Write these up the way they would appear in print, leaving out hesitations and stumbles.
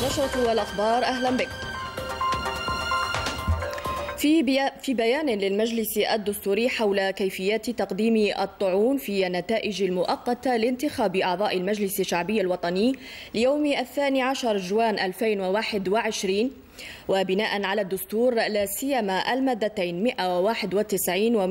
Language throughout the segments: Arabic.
النشرة والأخبار، أهلا بك. في بيان للمجلس الدستوري حول كيفية تقديم الطعون في النتائج المؤقتة لانتخاب أعضاء المجلس الشعبي الوطني ليوم 12 جوان 2021، وبناء على الدستور لا سيما المادتين 191 و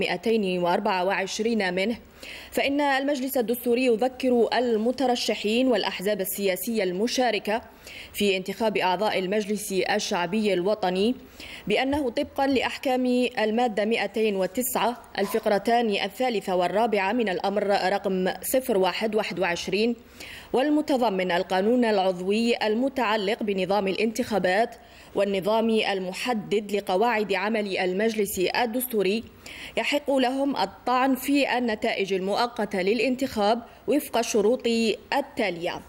224 منه، فإن المجلس الدستوري يذكر المترشحين والأحزاب السياسية المشاركة في انتخاب أعضاء المجلس الشعبي الوطني بأنه طبقا لأحكام المادة 209 الفقرتان الثالثة والرابعة من الأمر رقم 01/21 والمتضمن القانون العضوي المتعلق بنظام الانتخابات والنظام المحدد لقواعد عمل المجلس الدستوري، يحق لهم الطعن في النتائج المؤقتة للانتخاب وفق الشروط التالية.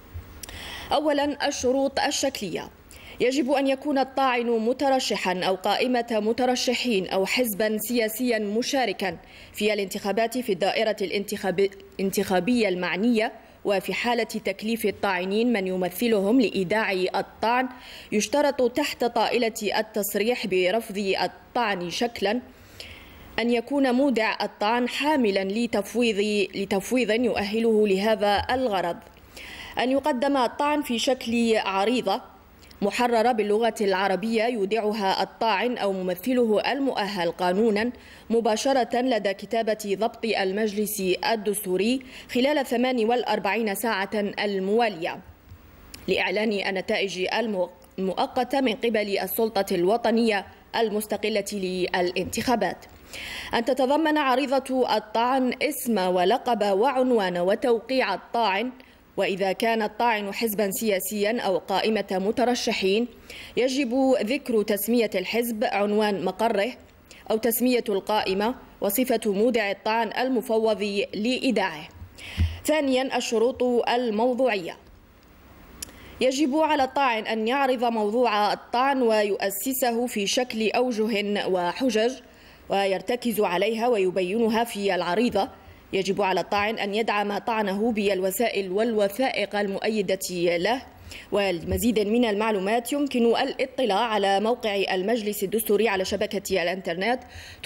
أولا، الشروط الشكلية: يجب أن يكون الطاعن مترشحا أو قائمة مترشحين أو حزبا سياسيا مشاركا في الانتخابات في الدائرة الانتخابية المعنية، وفي حالة تكليف الطاعنين من يمثلهم لإيداع الطعن يشترط تحت طائلة التصريح برفض الطعن شكلا أن يكون مودع الطعن حاملا لتفويض يؤهله لهذا الغرض، أن يقدم الطعن في شكل عريضة محررة باللغة العربية يودعها الطاعن أو ممثله المؤهل قانونا مباشرة لدى كتابة ضبط المجلس الدستوري خلال 48 ساعة الموالية لإعلان النتائج المؤقتة من قبل السلطة الوطنية المستقلة للانتخابات، أن تتضمن عريضة الطعن اسم ولقب وعنوان وتوقيع الطاعن، وإذا كان الطاعن حزبا سياسيا أو قائمة مترشحين يجب ذكر تسمية الحزب، عنوان مقره أو تسمية القائمة، وصفة مودع الطعن المفوض لإيداعه. ثانيا، الشروط الموضوعية: يجب على الطاعن أن يعرض موضوع الطعن ويؤسسه في شكل أوجه وحجج ويرتكز عليها ويبينها في العريضة. يجب على الطاعن أن يدعم طعنه بالوسائل والوثائق المؤيدة له. والمزيد من المعلومات يمكن الاطلاع على موقع المجلس الدستوري على شبكة الانترنت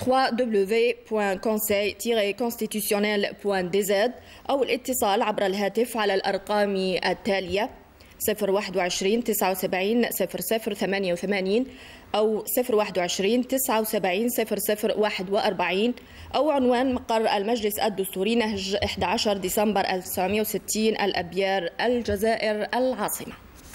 www.conseil-constitutionnel.dz أو الاتصال عبر الهاتف على الأرقام التالية 021 79 0088 أو 021 79 0041 أو عنوان مقر المجلس الدستوري نهج 11 ديسمبر 1960 الأبيار، الجزائر العاصمة.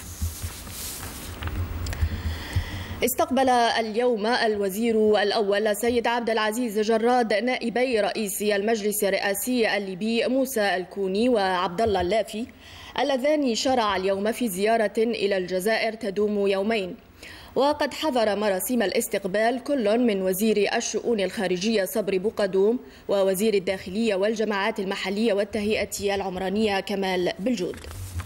استقبل اليوم الوزير الأول سيد عبد العزيز جراد نائبي رئيس المجلس الرئاسي الليبي موسى الكوني وعبد الله اللافي اللذان شرعا اليوم في زيارة إلى الجزائر تدوم يومين. وقد حضر مراسم الاستقبال كل من وزير الشؤون الخارجية صبري بوقدوم ووزير الداخلية والجماعات المحلية والتهيئة العمرانية كمال بالجود.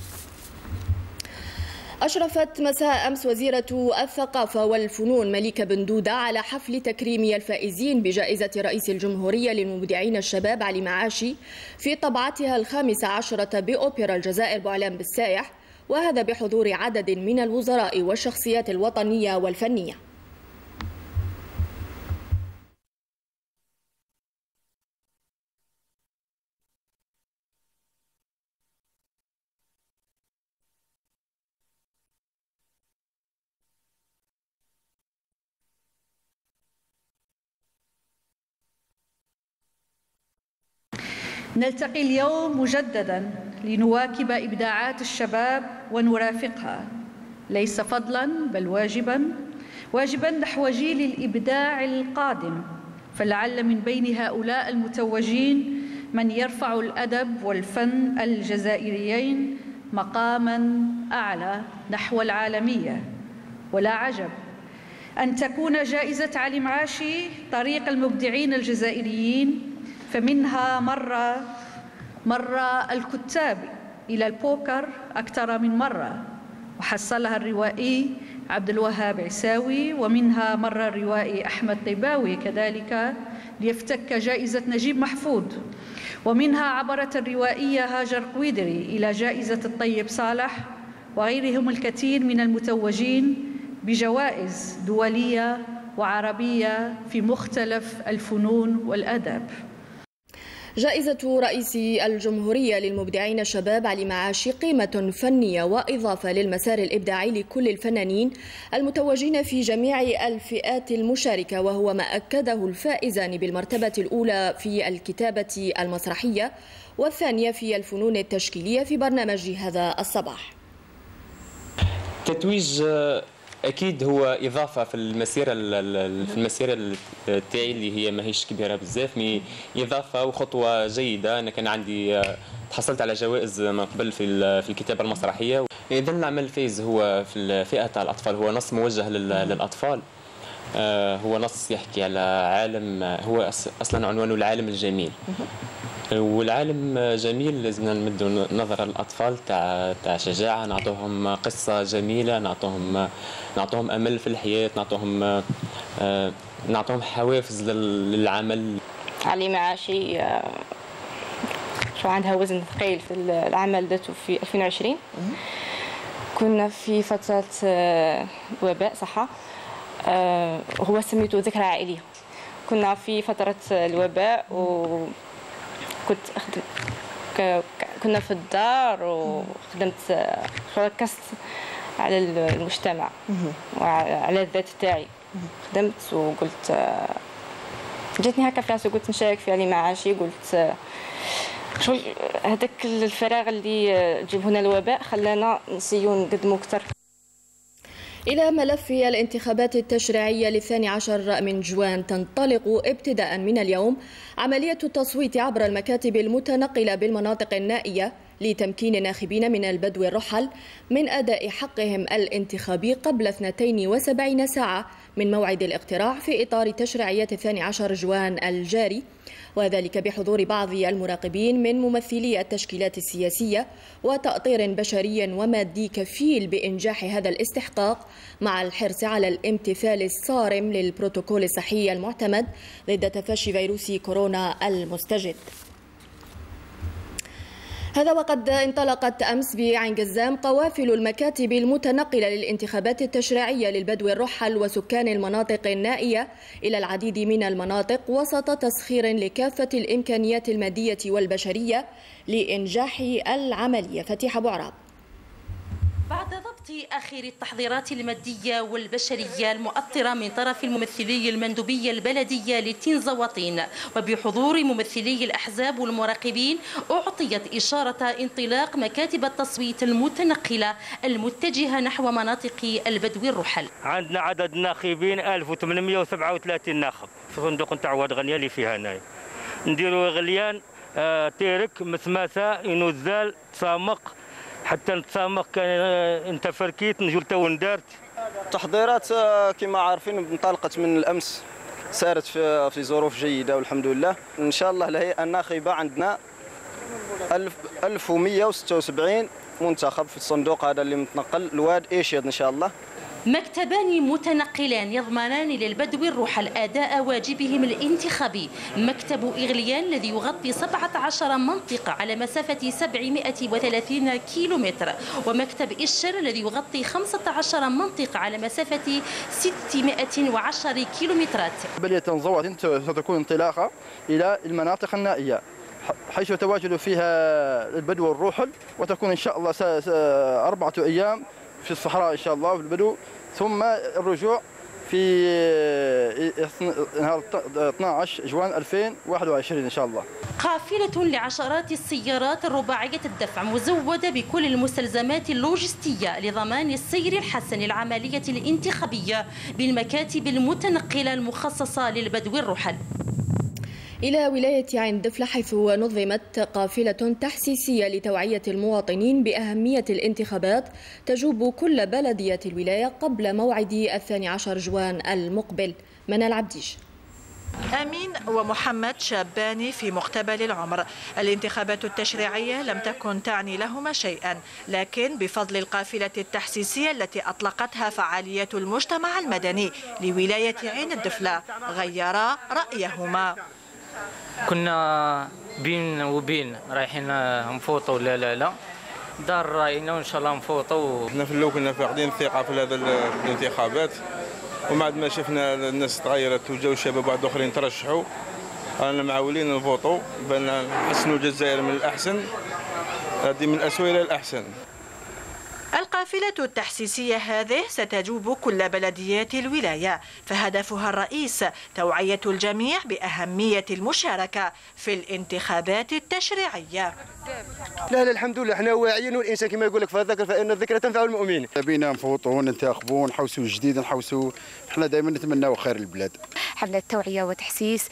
أشرفت مساء أمس وزيرة الثقافة والفنون مليكة بن دودة على حفل تكريم الفائزين بجائزة رئيس الجمهورية للمبدعين الشباب علي معاشي في طبعتها 15 بأوبرا الجزائر بعلام بالسايح، وهذا بحضور عدد من الوزراء والشخصيات الوطنية والفنية. نلتقي اليوم مجددا لنواكب إبداعات الشباب ونرافقها، ليس فضلا بل واجبا نحو جيل الإبداع القادم، فلعل من بين هؤلاء المتوجين من يرفع الأدب والفن الجزائريين مقاما أعلى نحو العالمية. ولا عجب أن تكون جائزة علي معاشي طريق المبدعين الجزائريين، فمنها مر الكتاب إلى البوكر أكثر من مرة وحصلها الروائي عبد الوهاب عيساوي، ومنها مر الروائي أحمد طيباوي كذلك ليفتك جائزة نجيب محفوظ، ومنها عبرت الروائية هاجر قويدري إلى جائزة الطيب صالح، وغيرهم الكثير من المتوجين بجوائز دولية وعربية في مختلف الفنون والآداب. جائزة رئيس الجمهورية للمبدعين الشباب علي معاشي قيمة فنية وإضافة للمسار الإبداعي لكل الفنانين المتوجين في جميع الفئات المشاركة، وهو ما أكده الفائزان بالمرتبة الأولى في الكتابة المسرحية والثانية في الفنون التشكيلية في برنامج هذا الصباح. تتويج اكيد هو اضافه في المسيره تاعي اللي هي ماهيش كبيره بزاف، مي اضافه وخطوه جيده. انا كان عندي تحصلت على جوائز من قبل في الكتابه المسرحيه. اذا العمل الفائز هو في فئه الاطفال، هو نص موجه للاطفال، هو نص يحكي على عالم، هو اصلا عنوانه العالم الجميل. والعالم جميل، لازمنا نمدوا نظرة للأطفال تاع شجاعة، نعطوهم قصة جميلة، نعطوهم أمل في الحياة، نعطوهم حوافز للعمل. علي معاشي شو عندها وزن ثقيل في العمل ذاته في 2020. كنا في فترة وباء صحة، هو سميته ذكرى عائلية. كنا في فترة الوباء كنا في الدار وخدمت، ركزت على المجتمع وعلى الذات تاعي. خدمت وقلت جاتني هكا فراسي، قلت نشارك في علي معاشي. قلت شو هذاك الفراغ اللي جيبه لنا الوباء خلانا نسيو نقدموا اكثر. إلى ملف الانتخابات التشريعية ل12 من جوان، تنطلق ابتداء من اليوم عملية التصويت عبر المكاتب المتنقلة بالمناطق النائية لتمكين الناخبين من البدو الرحل من أداء حقهم الانتخابي قبل 72 ساعة من موعد الاقتراع في إطار تشريعية 12 جوان الجاري، وذلك بحضور بعض المراقبين من ممثلي التشكيلات السياسية وتأطير بشري ومادي كفيل بإنجاح هذا الاستحقاق، مع الحرص على الامتثال الصارم للبروتوكول الصحي المعتمد ضد تفشي فيروس كورونا المستجد. هذا وقد انطلقت أمس بعين قزام قوافل المكاتب المتنقلة للانتخابات التشريعية للبدو الرحل وسكان المناطق النائية إلى العديد من المناطق، وسط تسخير لكافة الإمكانيات المادية والبشرية لإنجاح العملية. فتيحة أبو عراب. بعد ضبط آخر التحضيرات المادية والبشرية المؤطرة من طرف الممثلي المندوبية البلدية للتنزوطين وبحضور ممثلي الأحزاب والمراقبين، أعطيت إشارة انطلاق مكاتب التصويت المتنقلة المتجهة نحو مناطق البدو الرحل. عندنا عدد ناخبين 1837 ناخب في صندوق نتاع واد غنيا اللي فيها هنايا. نديروا غليان، تيرك، مسماسة، ينوزال، تسامق، حتى نتسامق كان انت فركيت نجول تو ندارت. التحضيرات كما عارفين انطلقت من الامس، سارت في ظروف جيده والحمد لله. ان شاء الله الهيئه الناخبه عندنا 1176 منتخب في الصندوق هذا اللي متنقل الواد ايشيد ان شاء الله. مكتبان متنقلان يضمنان للبدو الرحل أداء واجبهم الانتخابي. مكتب إغليان الذي يغطي 17 منطقة على مسافة 730 كيلومتر، ومكتب إشر الذي يغطي 15 منطقة على مسافة 610 كيلومترات. عملية تنزوط ستكون انطلاقة إلى المناطق النائية حيث يتواجد فيها البدو الرحل، وتكون إن شاء الله 4 أيام في الصحراء إن شاء الله في البدو، ثم الرجوع في نهار 12 جوان 2021 إن شاء الله. قافلة لعشرات السيارات الرباعية الدفع مزودة بكل المستلزمات اللوجستية لضمان السير الحسن العملية الانتخابية بالمكاتب المتنقلة المخصصة للبدو الرحل. إلى ولاية عين دفلة، حيث نظمت قافلة تحسيسية لتوعية المواطنين بأهمية الانتخابات تجوب كل بلديات الولاية قبل موعد 12 جوان المقبل. منال عبديش. أمين ومحمد شابان في مقتبل العمر. الانتخابات التشريعية لم تكن تعني لهما شيئا، لكن بفضل القافلة التحسيسية التي أطلقتها فعالية المجتمع المدني لولاية عين الدفلة غيرا رأيهما. كنا بين وبين رايحين نفوطوا لا دار راينا وان شاء الله نفوتوا. احنا في الاول كنا فاقدين الثقه في هذا الانتخابات، وبعد ما شفنا الناس تغيرت وجاو الشباب واحد اخرين ترشحوا، رانا معولين نفوتوا بان نحسنوا الجزائر من الاحسن، هذه من الاسوء الى الاحسن. القافلة التحسيسية هذه ستجوب كل بلديات الولاية، فهدفها الرئيس توعية الجميع بأهمية المشاركة في الانتخابات التشريعية. لا الحمد لله احنا واعيين، والانسان كما يقول لك فان الذكرى تنفع المؤمنين. بينا نفوتوا وننتخبوا نحوسوا جديد، نحوسوا احنا دائما نتمناو خير البلاد. حملة توعية وتحسيس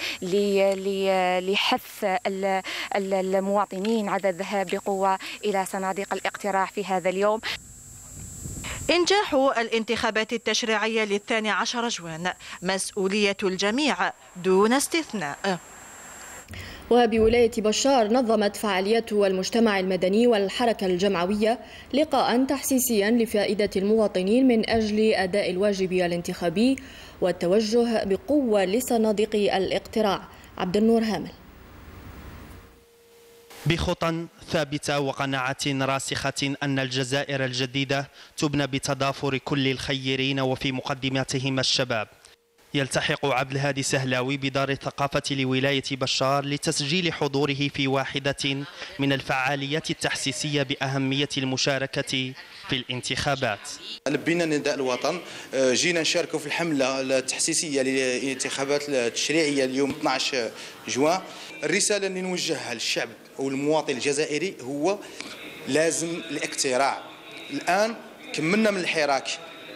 لحث المواطنين على الذهاب بقوة إلى صناديق الاقتراع في هذا اليوم. إنجاح الانتخابات التشريعية ل12 جوان مسؤولية الجميع دون استثناء. وبولاية بشار نظمت فعاليات المجتمع المدني والحركة الجمعوية لقاء تحسيسيا لفائدة المواطنين من أجل أداء الواجب الانتخابي والتوجه بقوة لصناديق الاقتراع. عبد النور هامل. بخطى ثابتة وقناعة راسخة أن الجزائر الجديدة تبنى بتضافر كل الخيرين وفي مقدمتهم الشباب، يلتحق عبد الهادي سهلاوي بدار الثقافة لولاية بشار لتسجيل حضوره في واحدة من الفعاليات التحسيسية بأهمية المشاركة في الانتخابات. لبينا نداء الوطن، جينا نشاركوا في الحملة التحسيسية للانتخابات التشريعية اليوم 12 جوان. الرسالة اللي نوجهها للشعب أو المواطن الجزائري هو لازم الاقتراع. الآن كملنا من الحراك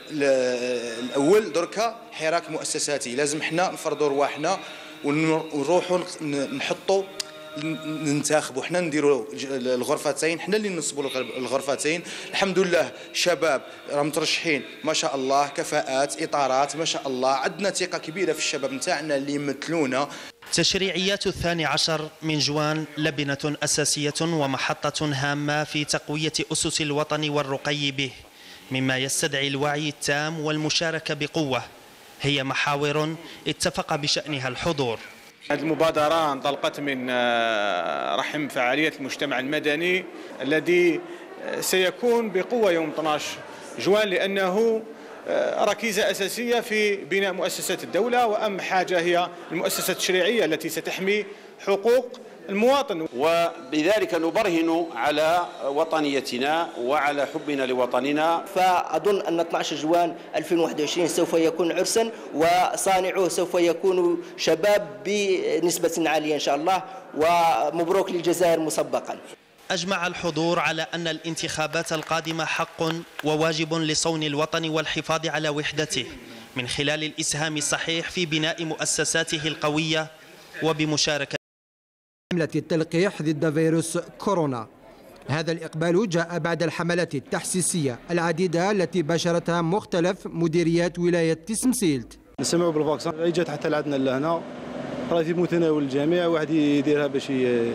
الأول، دركا حراك مؤسساتي، لازم احنا نفرضوا رواحنا ونروحوا نحطوا ننتخبوا، احنا نديروا الغرفتين، احنا اللي ننصبوا الغرفتين. الحمد لله شباب راهم مترشحين ما شاء الله، كفاءات اطارات ما شاء الله، عندنا ثقه كبيره في الشباب نتاعنا اللي يمثلونا. تشريعيات 12 من جوان لبنة أساسية ومحطة هامة في تقوية أسس الوطن والرقي به، مما يستدعي الوعي التام والمشاركة بقوة. هي محاور اتفق بشأنها الحضور. هذه المبادرة انطلقت من رحم فعالية المجتمع المدني الذي سيكون بقوة يوم 12 جوان، لأنه ركيزة أساسية في بناء مؤسسات الدولة، وأهم حاجة هي المؤسسات التشريعية التي ستحمي حقوق المواطن، وبذلك نبرهن على وطنيتنا وعلى حبنا لوطننا. فأظن أن 12 جوان 2021 سوف يكون عرسا، وصانعوه سوف يكون شباب بنسبة عالية إن شاء الله، ومبروك للجزائر مسبقا. أجمع الحضور على أن الانتخابات القادمة حق وواجب لصون الوطن والحفاظ على وحدته من خلال الإسهام الصحيح في بناء مؤسساته القوية وبمشاركة حملة التلقيح ضد فيروس كورونا. هذا الإقبال جاء بعد الحملات التحسيسية العديدة التي باشرتها مختلف مديريات ولاية تسمسيلت. نسمعوا بالفاكسان، اجت حتى لعندنا لهنا، راه في متناول الجميع، واحد يديرها باش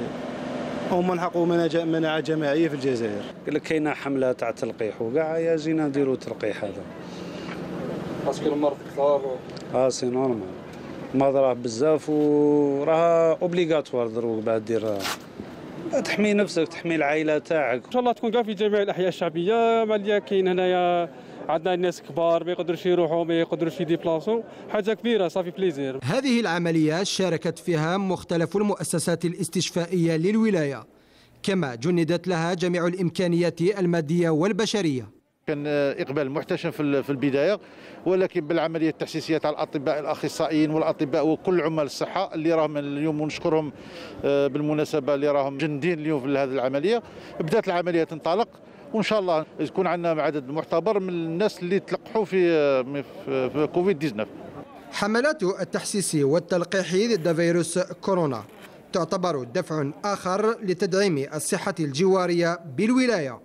هما نحققوا مناعة جماعية في الجزائر. قال لك كاينه حملة تاع تلقيح وكاع، يا جينا نديروا التلقيح هذا. باسكو المرض كثار. سي نورمال. المرض راه بزاف وراه اوبليغاتوار دروك بعد دير تحمي نفسك، تحمي العائلة تاعك. ان شاء الله تكون كاع في جميع الاحياء الشعبيه، مع اللي كاين هنايا عندنا ناس كبار ما يقدروش يروحوا ما يقدروش يديبلاصوا، حاجه كبيره صافي بليزير. هذه العملية شاركت فيها مختلف المؤسسات الاستشفائية للولاية، كما جندت لها جميع الإمكانيات المادية والبشرية. كان إقبال محتشم في البداية، ولكن بالعملية التحسيسية تاع الأطباء الأخصائيين والأطباء وكل عمال الصحة اللي راهم اليوم، ونشكرهم بالمناسبة اللي راهم جندين اليوم في هذه العملية. بدأت العملية تنطلق، وإن شاء الله يكون عندنا عدد معتبر من الناس اللي تلقحوا في كوفيد 19. حملات التحسيس والتلقيح ضد فيروس كورونا تعتبر دفع آخر لتدعيم الصحة الجوارية بالولاية.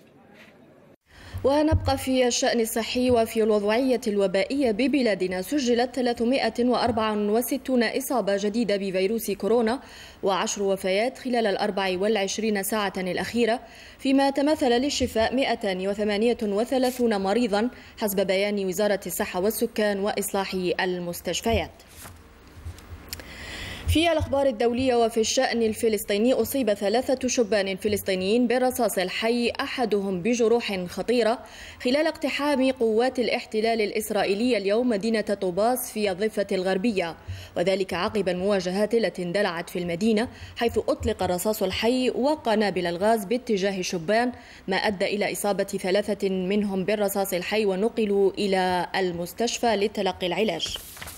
ونبقى في الشأن الصحي. وفي الوضعية الوبائية ببلادنا سجلت 364 إصابة جديدة بفيروس كورونا و10 وفيات خلال 24 ساعة الأخيرة، فيما تمثل للشفاء 138 مريضا حسب بيان وزارة الصحة والسكان وإصلاح المستشفيات. في الأخبار الدولية وفي الشأن الفلسطيني، أصيب 3 شبان فلسطينيين بالرصاص الحي، أحدهم بجروح خطيرة، خلال اقتحام قوات الاحتلال الإسرائيلية اليوم مدينة طوباس في الضفة الغربية، وذلك عقب المواجهات التي اندلعت في المدينة، حيث أطلق الرصاص الحي وقنابل الغاز باتجاه شبان، ما أدى إلى إصابة 3 منهم بالرصاص الحي ونقلوا إلى المستشفى لتلقي العلاج.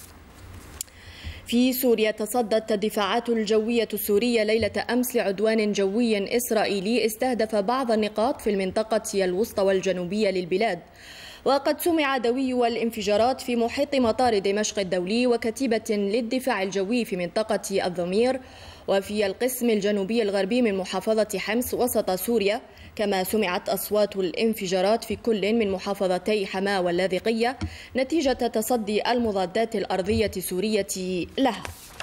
في سوريا، تصدت الدفاعات الجوية السورية ليلة أمس لعدوان جوي إسرائيلي استهدف بعض النقاط في المنطقة الوسطى والجنوبية للبلاد، وقد سمع دوي الانفجارات في محيط مطار دمشق الدولي وكتيبة للدفاع الجوي في منطقة الضمير وفي القسم الجنوبي الغربي من محافظة حمص وسط سوريا، كما سمعت أصوات الانفجارات في كل من محافظتي حماة واللاذقية نتيجة تصدي المضادات الأرضية السورية لها.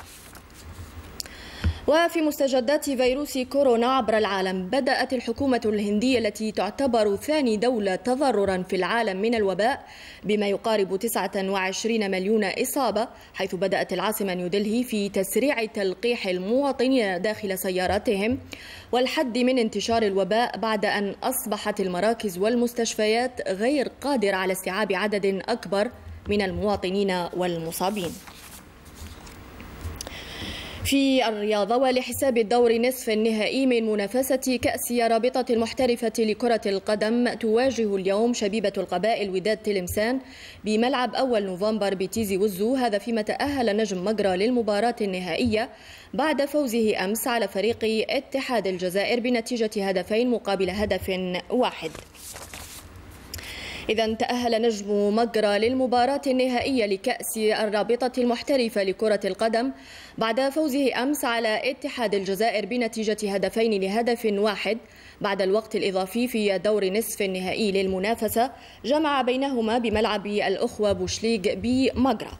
وفي مستجدات فيروس كورونا عبر العالم، بدأت الحكومة الهندية التي تعتبر ثاني دولة تضررا في العالم من الوباء بما يقارب 29 مليون إصابة، حيث بدأت العاصمة نيودلهي في تسريع تلقيح المواطنين داخل سياراتهم والحد من انتشار الوباء، بعد أن أصبحت المراكز والمستشفيات غير قادرة على استيعاب عدد أكبر من المواطنين والمصابين. في الرياضة، ولحساب الدور نصف النهائي من منافسة كأس رابطة المحترفة لكرة القدم، تواجه اليوم شبيبة القبائل وداد تلمسان بملعب أول نوفمبر بتيزي وزو، هذا فيما تأهل نجم مجرى للمباراة النهائية بعد فوزه أمس على فريق اتحاد الجزائر بنتيجة 2-1. إذا تأهل نجم مجرى للمباراة النهائية لكأس الرابطة المحترفة لكرة القدم بعد فوزه أمس على اتحاد الجزائر بنتيجة 2-1 بعد الوقت الإضافي في دور نصف النهائي للمنافسة جمع بينهما بملعب الأخوة بوشليق بمجرى.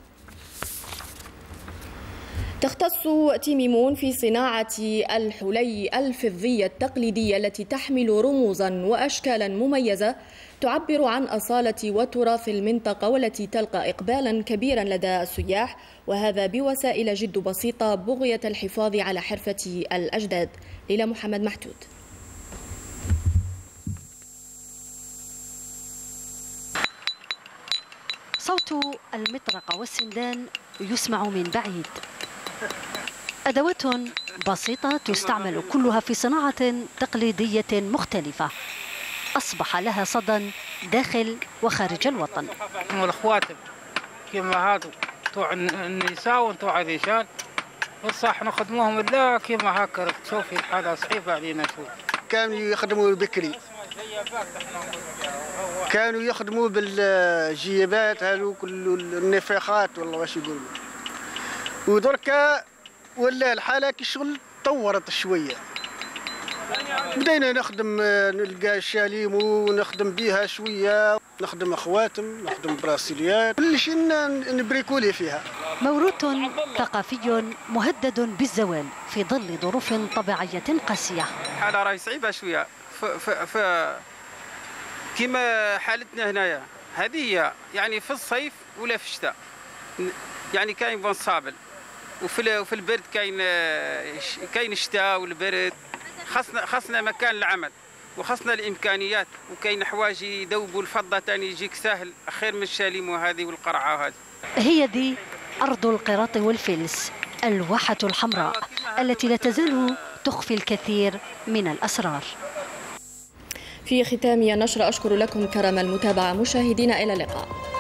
تختص تيميمون في صناعة الحلي الفضية التقليدية التي تحمل رموزا وأشكالا مميزة تعبر عن أصالة وتراث المنطقة، والتي تلقى إقبالا كبيرا لدى السياح، وهذا بوسائل جد بسيطة بغية الحفاظ على حرفة الأجداد. ليلى محمد محدود. صوت المطرقة والسندان يسمع من بعيد، أدوات بسيطة تستعمل كلها في صناعة تقليدية مختلفة أصبح لها صدى داخل وخارج الوطن. الخواتم كما هادو توع النساء وتوع الرجال بصح نخدموهم لا كما هكا تشوفي الحالة صعيبة علينا شوي. كانوا يخدموا بكري، كانوا يخدموا بالجيبات هذو كل النفاخات والله واش يقولوا، ودركا ولا الحالة كي الشغل طورت شوية، بدينا نخدم نلقى الشاليم ونخدم بيها شوية، نخدم خواتم، نخدم براسيليات، كل شيء نبريكولي فيها. موروث ثقافي مهدد بالزوال في ظل ظروف طبيعية قاسية. الحالة راهي صعيبة شوية كما حالتنا هنايا، هذه يعني في الصيف ولا في الشتاء، يعني كاين بون صابل، وفي البرد كاين الشتاء والبرد. خاصنا مكان العمل وخاصنا الامكانيات، وكاين حوايج يذوبوا الفضه ثاني يجيك سهل خير من الشاليم وهذه والقرعه هذه. هي دي ارض القراط والفلس، الواحة الحمراء التي لا تزال تخفي الكثير من الاسرار. في ختام النشرة أشكر لكم كرم المتابعة مشاهدينا، إلى اللقاء.